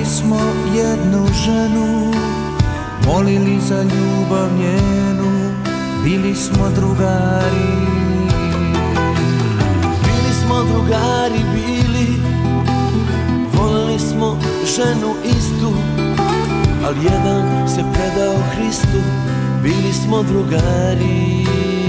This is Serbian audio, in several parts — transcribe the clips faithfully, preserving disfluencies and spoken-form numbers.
smo jednu ženu, molili za ljubav njenu, bili smo drugari. Bili smo drugari, bili, volili smo ženu istu, al jedan se predao Hristu, bili smo drugari.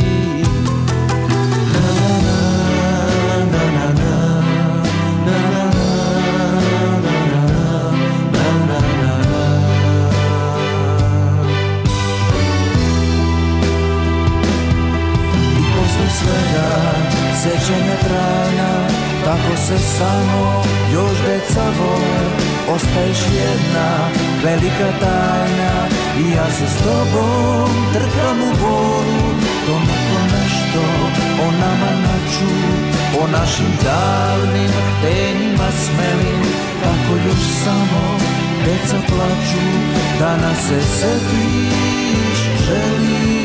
Sećanja trajna, tako se samo još deca vole. Ostaješ jedna velika tajna i ja se s tobom trkam u bolu. To neko nešto o nama naču, o našim davnim htenjima smelim. Tako još samo deca plaču, da nas se setiš želim.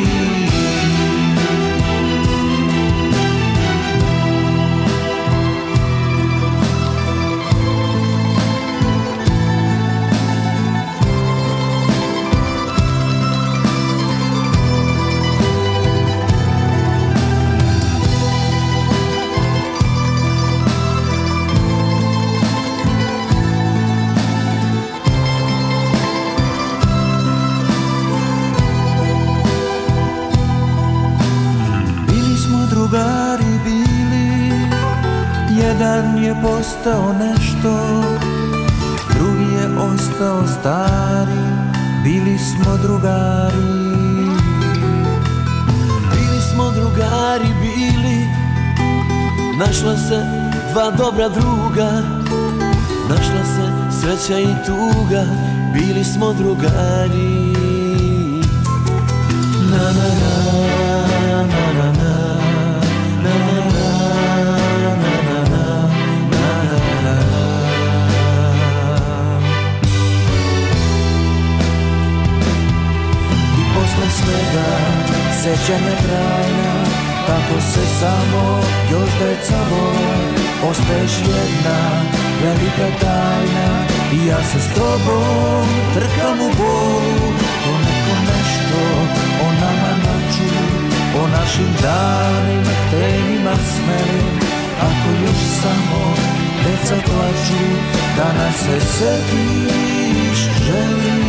Drugari bili, jedan je postao nešto, drugi je ostao stari, bili smo drugari. Bili smo drugari, bili, našla se dva dobra druga, našla se sreća i tuga, bili smo drugari. Na na na, na na na. Svega sećanja trajna, tako se samo još deca vole. Ostaješ jedna velika tajna i ja se s tobom trkam u bolu. To neko nešto o nama naču, o našim davnim htenjima smelim. Ako još samo deca plaču, da nas se setiš želim.